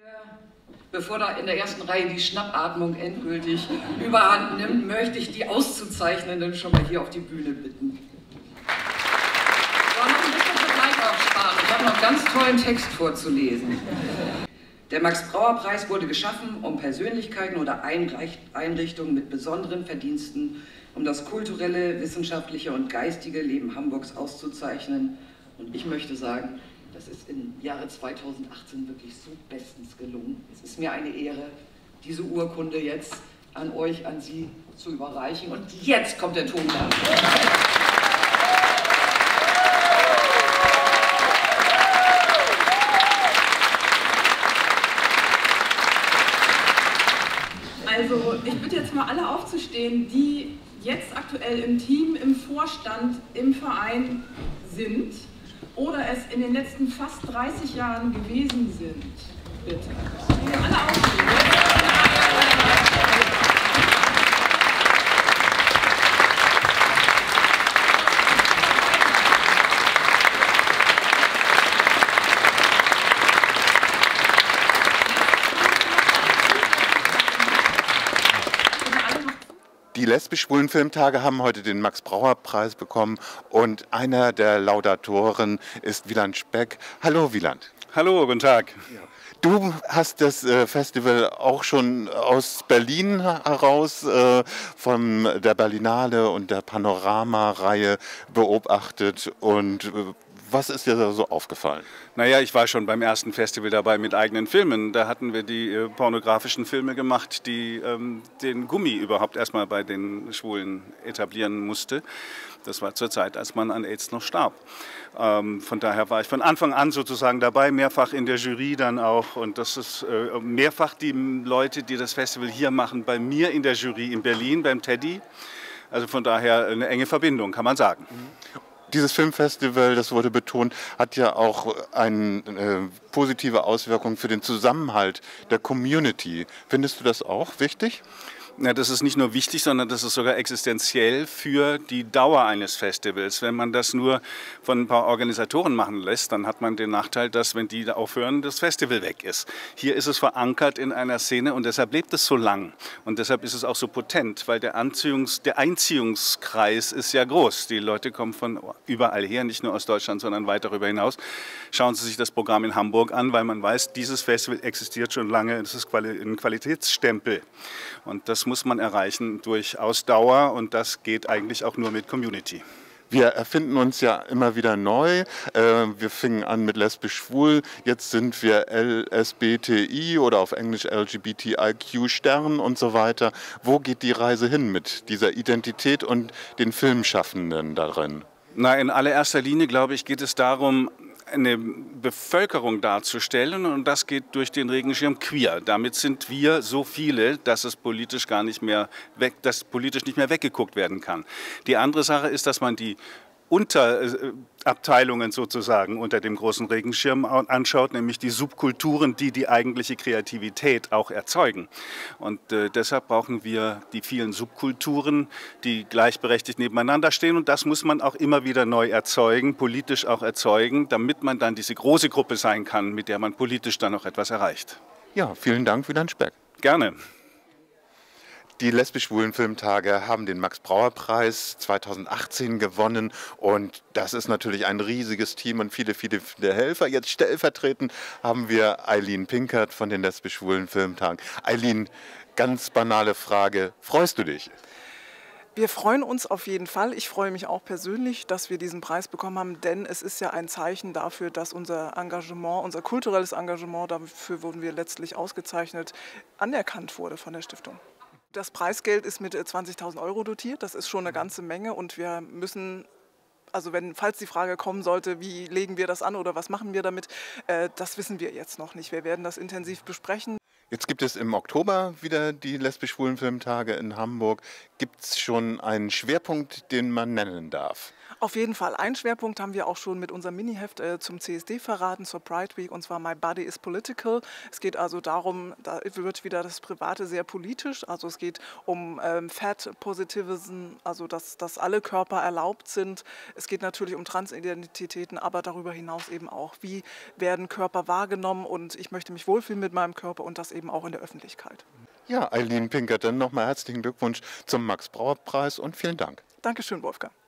Bevor da in der ersten Reihe die Schnappatmung endgültig überhand nimmt, möchte ich die Auszuzeichnenden schon mal hier auf die Bühne bitten. So, noch ein bisschen Vergleich aufsparen. Ich habe noch einen ganz tollen Text vorzulesen. Der Max-Brauer-Preis wurde geschaffen, um Persönlichkeiten oder Einrichtungen mit besonderen Verdiensten um das kulturelle, wissenschaftliche und geistige Leben Hamburgs auszuzeichnen. Und ich möchte sagen, das ist im Jahre 2018 wirklich so bestens gelungen. Es ist mir eine Ehre, diese Urkunde jetzt an euch, an Sie zu überreichen. Und jetzt kommt der Ton da. Also ich bitte jetzt mal alle aufzustehen, die jetzt aktuell im Team, im Vorstand, im Verein sind oder es in den letzten fast 30 Jahren gewesen sind. Bitte. Alle aufstehen. Die lesbisch-schwulen Filmtage haben heute den Max-Brauer-Preis bekommen und einer der Laudatoren ist Wieland Speck. Hallo Wieland. Hallo, guten Tag. Du hast das Festival auch schon aus Berlin heraus, von der Berlinale und der Panorama-Reihe beobachtet und was ist dir da so aufgefallen? Naja, ich war schon beim ersten Festival dabei mit eigenen Filmen. Da hatten wir die pornografischen Filme gemacht, die den Gummi überhaupt erstmal bei den Schwulen etablieren musste. Das war zur Zeit, als man an AIDS noch starb. Von daher war ich von Anfang an sozusagen dabei, mehrfach in der Jury dann auch. Und das ist mehrfach die Leute, die das Festival hier machen, bei mir in der Jury in Berlin, beim Teddy. Also von daher eine enge Verbindung, kann man sagen. Dieses Filmfestival, das wurde betont, hat ja auch eine positive Auswirkung für den Zusammenhalt der Community. Findest du das auch wichtig? Ja, das ist nicht nur wichtig, sondern das ist sogar existenziell für die Dauer eines Festivals. Wenn man das nur von ein paar Organisatoren machen lässt, dann hat man den Nachteil, dass, wenn die aufhören, das Festival weg ist. Hier ist es verankert in einer Szene und deshalb lebt es so lang. Und deshalb ist es auch so potent, weil der Einziehungskreis ist ja groß. Die Leute kommen von überall her, nicht nur aus Deutschland, sondern weit darüber hinaus. Schauen Sie sich das Programm in Hamburg an, weil man weiß, dieses Festival existiert schon lange. Es ist ein Qualitätsstempel. Und das muss man erreichen durch Ausdauer und das geht eigentlich auch nur mit Community. Wir erfinden uns ja immer wieder neu. Wir fingen an mit lesbisch-schwul, jetzt sind wir LSBTI oder auf Englisch LGBTIQ-Stern und so weiter. Wo geht die Reise hin mit dieser Identität und den Filmschaffenden darin? Na, in allererster Linie, glaube ich, geht es darum, eine Bevölkerung darzustellen und das geht durch den Regenschirm Queer. Damit sind wir so viele, dass es politisch nicht mehr weggeguckt werden kann. Die andere Sache ist, dass man die Unterabteilungen sozusagen unter dem großen Regenschirm anschaut, nämlich die Subkulturen, die die eigentliche Kreativität auch erzeugen. Und deshalb brauchen wir die vielen Subkulturen, die gleichberechtigt nebeneinander stehen. Und das muss man auch immer wieder neu erzeugen, politisch auch erzeugen, damit man dann diese große Gruppe sein kann, mit der man politisch dann noch etwas erreicht. Ja, vielen Dank, Wieland Speck. Gerne. Die lesbisch-schwulen Filmtage haben den Max-Brauer-Preis 2018 gewonnen und das ist natürlich ein riesiges Team und viele, viele Helfer. Jetzt stellvertretend haben wir Eileen Pinkert von den lesbisch-schwulen Filmtagen. Eileen, ganz banale Frage, freust du dich? Wir freuen uns auf jeden Fall. Ich freue mich auch persönlich, dass wir diesen Preis bekommen haben, denn es ist ja ein Zeichen dafür, dass unser Engagement, unser kulturelles Engagement, dafür wurden wir letztlich ausgezeichnet, anerkannt wurde von der Stiftung. Das Preisgeld ist mit 20.000 € dotiert, das ist schon eine ganze Menge und wir müssen, also falls die Frage kommen sollte, wie legen wir das an oder was machen wir damit, das wissen wir jetzt noch nicht. Wir werden das intensiv besprechen. Jetzt gibt es im Oktober wieder die lesbisch-schwulen Filmtage in Hamburg. Gibt es schon einen Schwerpunkt, den man nennen darf? Auf jeden Fall. Einen Schwerpunkt haben wir auch schon mit unserem Miniheft zum CSD verraten, zur Pride Week, und zwar My Body is Political. Es geht also darum, da wird wieder das Private sehr politisch. Also es geht um Fat Positivism, also dass alle Körper erlaubt sind. Es geht natürlich um Transidentitäten, aber darüber hinaus eben auch, wie werden Körper wahrgenommen, und ich möchte mich wohlfühlen mit meinem Körper und das eben auch in der Öffentlichkeit. Ja, Eileen Pinkerton, nochmal herzlichen Glückwunsch zum Max-Brauer-Preis und vielen Dank. Dankeschön, Wolfgang.